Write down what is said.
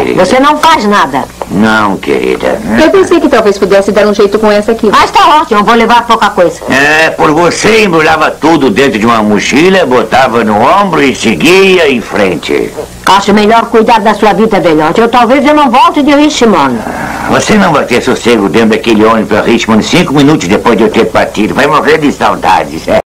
querida. Você não faz nada. Não, querida. Eu pensei que talvez pudesse dar um jeito com essa aqui. Mas tá ótimo, eu vou levar pouca coisa. Por você embrulhava tudo dentro de uma mochila, botava no ombro e seguia em frente. Acho melhor cuidar da sua vida, velhote. Talvez eu não volte de Richmond. Você não vai ter sossego dentro daquele ônibus para Richmond 5 minutos depois de eu ter partido. Vai morrer de saudades.